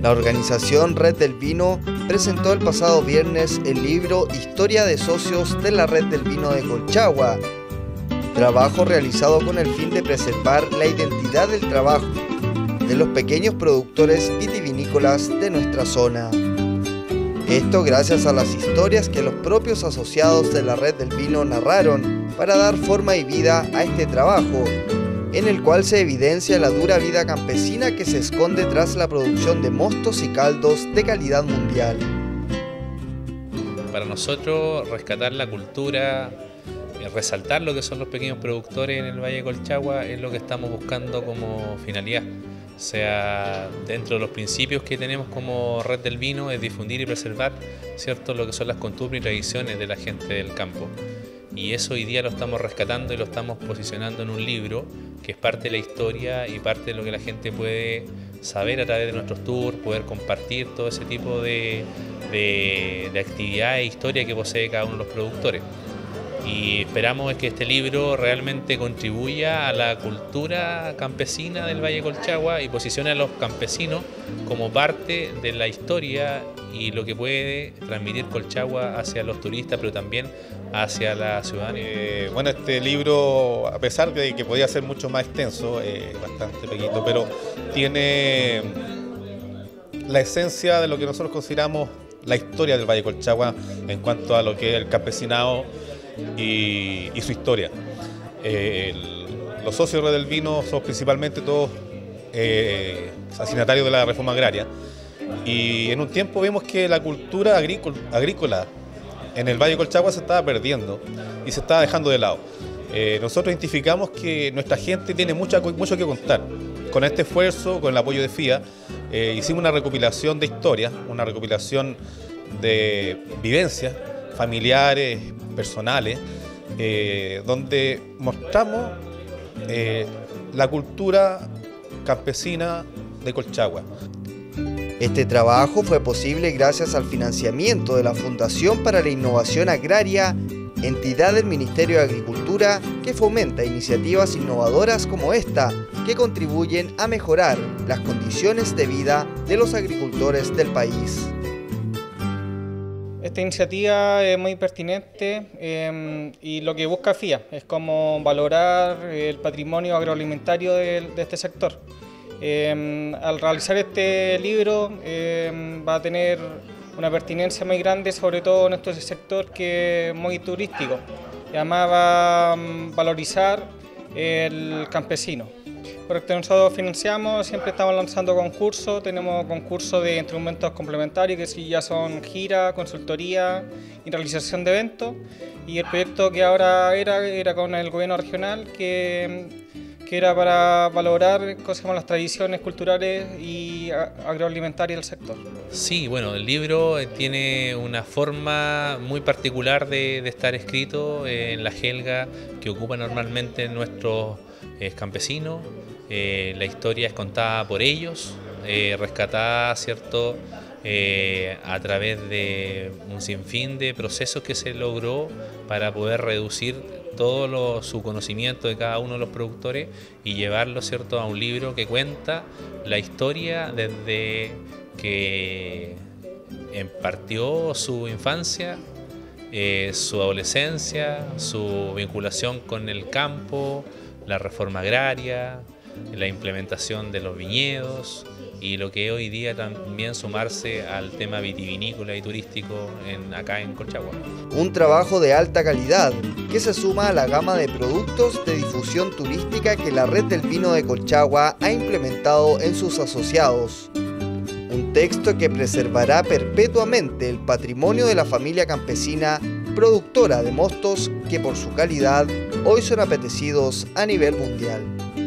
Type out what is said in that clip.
La organización Red del Vino presentó el pasado viernes el libro Historia de socios de la Red del Vino de Colchagua, trabajo realizado con el fin de preservar la identidad del trabajo de los pequeños productores vitivinícolas de nuestra zona. Esto gracias a las historias que los propios asociados de la Red del Vino narraron para dar forma y vida a este trabajo, en el cual se evidencia la dura vida campesina que se esconde tras la producción de mostos y caldos de calidad mundial. Para nosotros, rescatar la cultura, resaltar lo que son los pequeños productores en el Valle de Colchagua es lo que estamos buscando como finalidad. O sea, dentro de los principios que tenemos como Red del Vino es difundir y preservar, ¿cierto?, lo que son las costumbres y tradiciones de la gente del campo. Y eso hoy día lo estamos rescatando y lo estamos posicionando en un libro que es parte de la historia y parte de lo que la gente puede saber a través de nuestros tours, poder compartir todo ese tipo de actividades e historia que posee cada uno de los productores. Y esperamos que este libro realmente contribuya a la cultura campesina del Valle de Colchagua y posicione a los campesinos como parte de la historia y lo que puede transmitir Colchagua hacia los turistas, pero también hacia la ciudadanía. Bueno, este libro, a pesar de que podía ser mucho más extenso, bastante pequeñito, pero tiene la esencia de lo que nosotros consideramos la historia del Valle de Colchagua en cuanto a lo que es el campesinado y su historia. Los socios de Red del Vino son principalmente todos asignatarios de la reforma agraria, y en un tiempo vemos que la cultura agrícola en el Valle de Colchagua se estaba perdiendo y se estaba dejando de lado. Nosotros identificamos que nuestra gente tiene mucho que contar. Con este esfuerzo, con el apoyo de FIA, hicimos una recopilación de historias, una recopilación de vivencias familiares, personales, donde mostramos la cultura campesina de Colchagua. Este trabajo fue posible gracias al financiamiento de la Fundación para la Innovación Agraria, entidad del Ministerio de Agricultura que fomenta iniciativas innovadoras como esta, que contribuyen a mejorar las condiciones de vida de los agricultores del país. Esta iniciativa es muy pertinente y lo que busca FIA es como valorar el patrimonio agroalimentario de este sector. Al realizar este libro va a tener una pertinencia muy grande, sobre todo en este sector que es muy turístico, y además va a valorizar el campesino. Porque nosotros financiamos, siempre estamos lanzando concursos, tenemos concursos de instrumentos complementarios que sí ya son gira, consultoría y realización de eventos, y el proyecto que ahora era con el gobierno regional que era para valorar cosas como las tradiciones culturales y agroalimentarias del sector. Sí, bueno, el libro tiene una forma muy particular de estar escrito en la jerga que ocupan normalmente nuestros campesinos. La historia es contada por ellos, rescatada, ¿cierto?, a través de un sinfín de procesos que se logró para poder reducir todo su conocimiento de cada uno de los productores y llevarlo, ¿cierto?, a un libro que cuenta la historia desde que partió su infancia, su adolescencia, su vinculación con el campo, la reforma agraria, la implementación de los viñedos y lo que hoy día también sumarse al tema vitivinícola y turístico acá en Colchagua. Un trabajo de alta calidad que se suma a la gama de productos de difusión turística que la Red del Vino de Colchagua ha implementado en sus asociados. Un texto que preservará perpetuamente el patrimonio de la familia campesina productora de mostos que por su calidad hoy son apetecidos a nivel mundial.